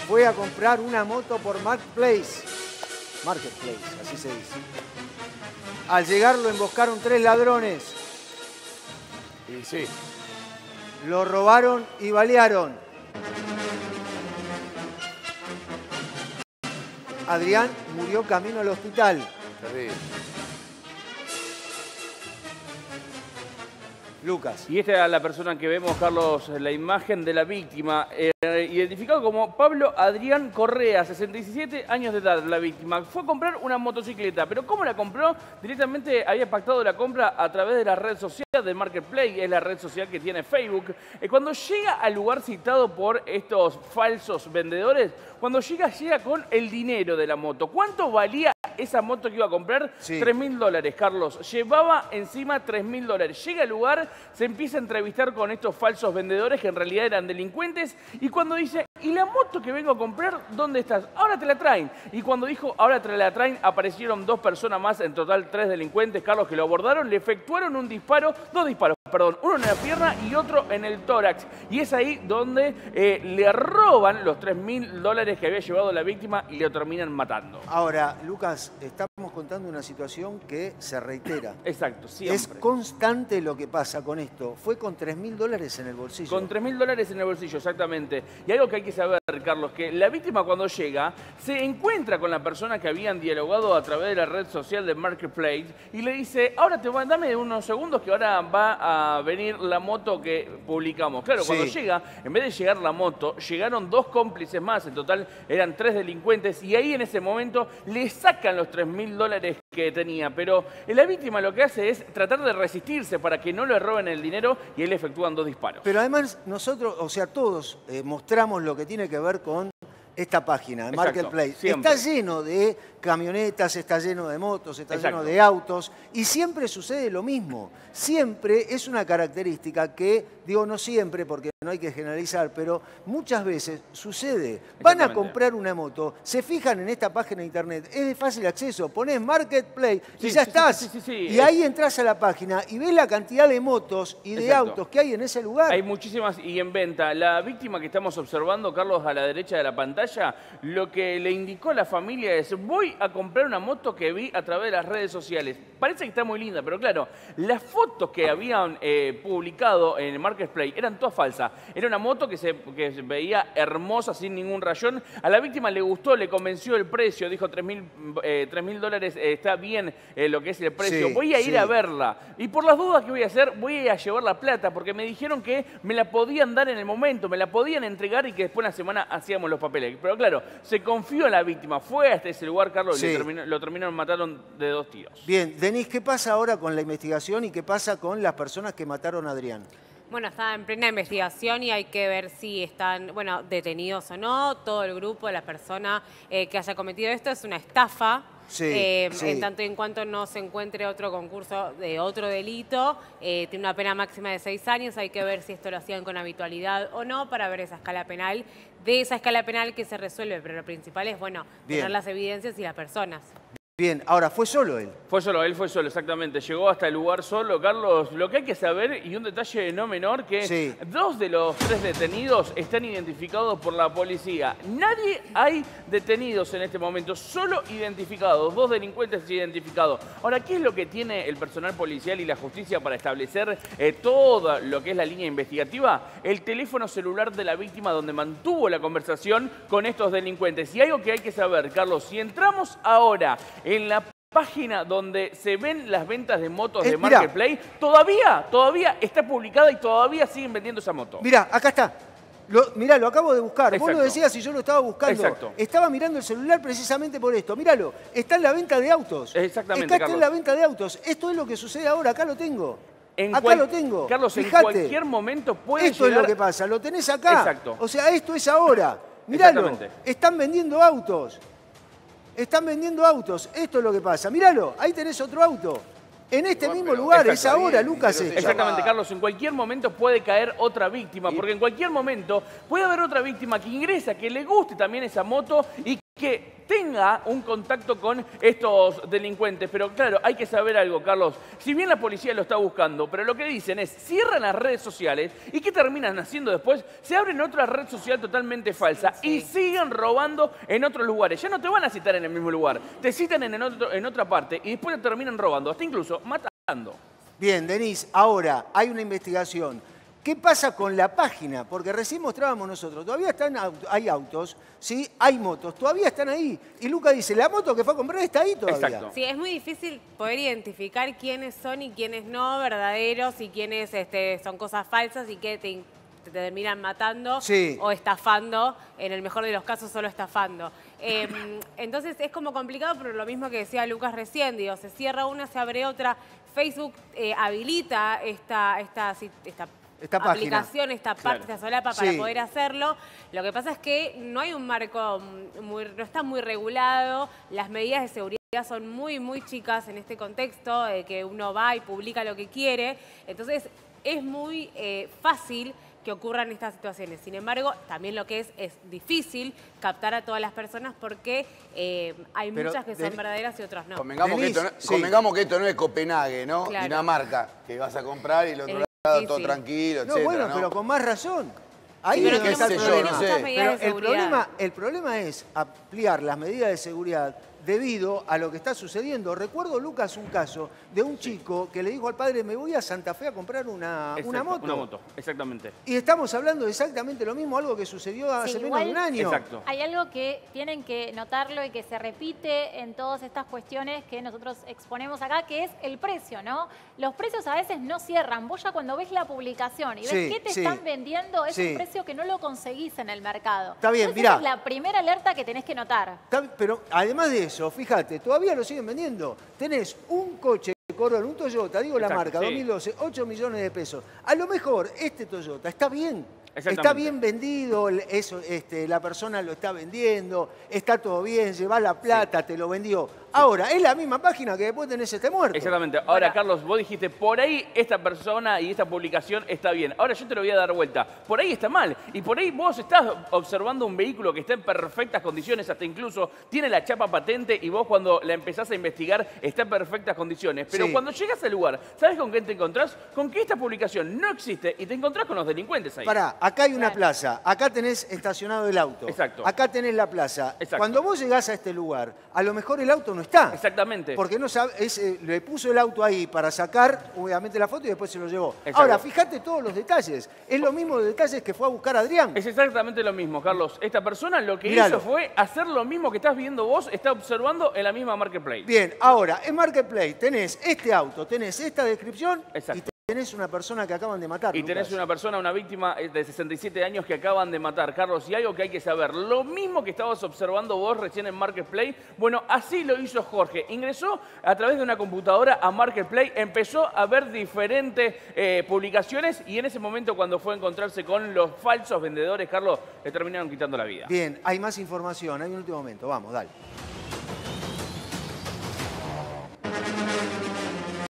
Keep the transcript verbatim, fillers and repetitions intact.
fue a comprar una moto por Marketplace. Marketplace, así se dice. Al llegar lo emboscaron tres ladrones. Y sí. Lo robaron y balearon. Adrián murió camino al hospital. Terrible. Lucas. Y esta era la persona que vemos, Carlos, la imagen de la víctima, eh, identificado como Pablo Adrián Correa, sesenta y siete años de edad, la víctima. Fue a comprar una motocicleta, pero ¿cómo la compró? Directamente había pactado la compra a través de la red social de Marketplace, es la red social que tiene Facebook. Eh, cuando llega al lugar citado por estos falsos vendedores, cuando llega, llega con el dinero de la moto. ¿Cuánto valía esa moto que iba a comprar? Sí. tres mil dólares, Carlos. Llevaba encima tres mil dólares. Llega al lugar, se empieza a entrevistar con estos falsos vendedores que en realidad eran delincuentes. Y cuando dice, ¿y la moto que vengo a comprar, dónde estás? Ahora te la traen. Y cuando dijo, ahora te la traen, aparecieron dos personas más, en total tres delincuentes, Carlos, que lo abordaron, le efectuaron un disparo, dos disparos, perdón, uno en la pierna y otro en el tórax. Y es ahí donde eh, le roban los tres mil dólares que había llevado la víctima y le terminan matando. Ahora, Lucas, estamos contando una situación que se reitera. Exacto, siempre. Es constante lo que pasa con esto. Fue con tres mil dólares en el bolsillo. Con tres mil dólares en el bolsillo, exactamente. Y algo que hay que saber, Carlos, que la víctima cuando llega se encuentra con la persona que habían dialogado a través de la red social de Marketplace y le dice, ahora te voy, dame unos segundos que ahora va a venir la moto que publicamos. Claro, Sí. cuando llega, en vez de llegar la moto, llegaron dos cómplices más, en total eran tres delincuentes y ahí en ese momento le sacan los tres mil dólares que tenía. Pero la víctima lo que hace es tratar de resistirse para que no le roben el dinero y él efectúan dos disparos. Pero además nosotros, o sea, todos eh, mostramos lo que tiene que ver con esta página, Exacto, Marketplace. siempre. Está lleno de camionetas, está lleno de motos, está Exacto. lleno de autos y siempre sucede lo mismo. Siempre es una característica que, digo no siempre porque no hay que generalizar, pero muchas veces sucede. Van a comprar una moto, se fijan en esta página de internet, es de fácil acceso, pones Marketplace Sí, y ya sí, estás. sí, sí, sí, y sí. ahí entras a la página y ves la cantidad de motos y de Exacto. autos que hay en ese lugar. Hay muchísimas y en venta. La víctima que estamos observando, Carlos, a la derecha de la pantalla, lo que le indicó a la familia es, voy a comprar una moto que vi a través de las redes sociales. Parece que está muy linda, pero claro, las fotos que habían eh, publicado en el Marketplace eran todas falsas. Era una moto que se, que se veía hermosa, sin ningún rayón. A la víctima le gustó, le convenció el precio, dijo tres mil dólares, eh, está bien eh, lo que es el precio. Sí, voy a ir sí. a verla. Y por las dudas que voy a hacer, voy a ir a llevar la plata, porque me dijeron que me la podían dar en el momento, me la podían entregar y que después de una semana hacíamos los papeles. Pero claro, se confió en la víctima, fue hasta ese lugar, Carlos, Sí. y le terminó, lo terminaron, mataron de dos tiros. Bien, Denise, ¿qué pasa ahora con la investigación y qué pasa con las personas que mataron a Adrián? Bueno, está en plena investigación y hay que ver si están, bueno, detenidos o no. Todo el grupo, la persona eh, que haya cometido esto es una estafa. Sí, eh, sí. En tanto y en cuanto no se encuentre otro concurso de otro delito, eh, tiene una pena máxima de seis años. Hay que ver si esto lo hacían con habitualidad o no para ver esa escala penal. De esa escala penal que se resuelve, pero lo principal es, bueno, Bien. tener las evidencias y las personas. Bien, ahora, ¿fue solo él? Fue solo, él fue solo, exactamente. Llegó hasta el lugar solo, Carlos. Lo que hay que saber, y un detalle no menor, que Sí. dos de los tres detenidos están identificados por la policía. Nadie hay detenidos en este momento, solo identificados, dos delincuentes identificados. Ahora, ¿qué es lo que tiene el personal policial y la justicia para establecer eh, todo lo que es la línea investigativa? El teléfono celular de la víctima donde mantuvo la conversación con estos delincuentes. Y algo que hay que saber, Carlos, si entramos ahora en la página donde se ven las ventas de motos Eh, de mirá. Marketplace, todavía, todavía está publicada y todavía siguen vendiendo esa moto. Mirá, acá está. Lo, mirá, lo acabo de buscar. Vos Exacto. lo decías y yo lo estaba buscando. Exacto. Estaba mirando el celular precisamente por esto. Míralo, está en la venta de autos. Exactamente, Acá está Carlos. en la venta de autos. Esto es lo que sucede ahora, acá lo tengo. En acá cual- lo tengo. Carlos, Fijate. en cualquier momento puede Esto llegar... es lo que pasa, lo tenés acá. Exacto. O sea, esto es ahora. Míralo, Exactamente. están vendiendo autos. Están vendiendo autos. Esto es lo que pasa. Míralo, ahí tenés otro auto. En este Bueno, mismo pero- lugar, es Exacto. ahora, Bien, Lucas. pero se esto. Exactamente, llama- Carlos. En cualquier momento puede caer otra víctima, Y- porque en cualquier momento puede haber otra víctima que ingresa, que le guste también esa moto y que tenga un contacto con estos delincuentes. Pero claro, hay que saber algo, Carlos. Si bien la policía lo está buscando, pero lo que dicen es, cierran las redes sociales y ¿qué terminan haciendo después? Se abren otra red social totalmente falsa Sí. y siguen robando en otros lugares. Ya no te van a citar en el mismo lugar, te citan en, otro, en otra parte y después te terminan robando, hasta incluso matando. Bien, Denise, ahora hay una investigación. ¿Qué pasa con la página? Porque recién mostrábamos nosotros, todavía están, hay autos, ¿sí? Hay motos, todavía están ahí. Y Luca dice, la moto que fue a comprar está ahí todavía. Exacto. Sí, es muy difícil poder identificar quiénes son y quiénes no, verdaderos, y quiénes este, son cosas falsas y que te, te terminan matando Sí. o estafando, en el mejor de los casos solo estafando. Eh, entonces es como complicado, pero lo mismo que decía Lucas recién, digo, se cierra una, se abre otra. Facebook eh, habilita esta, esta, esta Esta página. aplicación, esta parte, Claro. esta solapa Sí. para poder hacerlo. Lo que pasa es que no hay un marco, muy, no está muy regulado, las medidas de seguridad son muy, muy chicas en este contexto, eh, que uno va y publica lo que quiere. Entonces es muy eh, fácil que ocurran estas situaciones. Sin embargo, también lo que es, es difícil captar a todas las personas porque eh, hay Pero muchas que de- son verdaderas y otras no. Convengamos, que Denise, esto, no, sí. convengamos que esto no es Copenhague, ¿no? Claro. Dinamarca, que vas a comprar y el otro Es lado difícil. todo tranquilo, No, etcétera, bueno, ¿no? pero con más razón. Ahí Sí, pero es donde qué está el sé yo, problema. no sé. Muchas medidas Pero de el seguridad. problema, el problema es ampliar las medidas de seguridad debido a lo que está sucediendo. Recuerdo, Lucas, un caso de un chico que le dijo al padre, me voy a Santa Fe a comprar una, Exacto, una moto. Una moto, exactamente. Y estamos hablando de exactamente lo mismo, algo que sucedió hace Sí, menos igual- de un año. Exacto. Hay algo que tienen que notarlo y que se repite en todas estas cuestiones que nosotros exponemos acá, que es el precio, ¿no? Los precios a veces no cierran. Vos ya cuando ves la publicación y ves Sí, qué te sí. están vendiendo, es Sí. un precio que no lo conseguís en el mercado. Está bien, Entonces, mirá. esa es la primera alerta que tenés que notar. Está- Pero además de eso, fíjate, todavía lo siguen vendiendo. Tenés un coche Corolla, un Toyota, digo la Exacto, marca, sí. dos mil doce, ocho millones de pesos. A lo mejor este Toyota está bien. Está Exactamente. bien vendido, el- eso, este, la persona lo está vendiendo, está todo bien, lleva la plata, te lo vendió. Ahora, es la misma página que después tenés este muerto. Exactamente. Ahora, Carlos, vos dijiste, por ahí esta persona y esta publicación está bien. Ahora yo te lo voy a dar vuelta. Por ahí está mal. Y por ahí vos estás observando un vehículo que está en perfectas condiciones, hasta incluso tiene la chapa patente y vos cuando la empezás a investigar está en perfectas condiciones. Pero Sí. cuando llegas al lugar, ¿sabes con qué te encontrás? Con que esta publicación no existe y te encontrás con los delincuentes ahí. Pará, acá hay una Claro. plaza, acá tenés estacionado el auto. Exacto. Acá tenés la plaza. Exacto. Cuando vos llegás a este lugar, a lo mejor el auto no está. Exactamente. Porque no sabe, es, eh, le puso el auto ahí para sacar, obviamente, la foto y después se lo llevó. Exacto. Ahora, fíjate todos los detalles. Es lo mismo de detalles que fue a buscar Adrián. Es exactamente lo mismo, Carlos. Esta persona lo que Míralo. hizo fue hacer lo mismo que estás viendo vos, está observando en la misma Marketplace. Bien, ahora, en Marketplace tenés este auto, tenés esta descripción Exacto. y tenés una persona que acaban de matar. Y tenés Lucas. una persona, una víctima de sesenta y siete años que acaban de matar, Carlos. Y algo que hay que saber, lo mismo que estabas observando vos recién en Marketplace, bueno, así lo hizo Jorge. Ingresó a través de una computadora a Marketplace, empezó a ver diferentes eh, publicaciones y en ese momento cuando fue a encontrarse con los falsos vendedores, Carlos, le terminaron quitando la vida. Bien, hay más información, hay un último momento. Vamos, dale.